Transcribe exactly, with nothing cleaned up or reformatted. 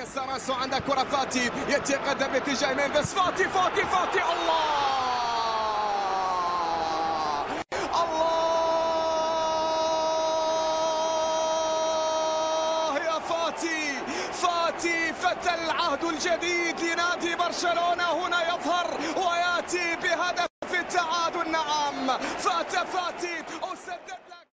ساراسو عندك كرة فاتي يتقدم باتجاه مينديس. فاتي فاتي فاتي الله الله يا فاتي. فاتي فتى العهد الجديد لنادي برشلونة هنا يظهر وياتي بهدف التعادل. نعم فات فاتي.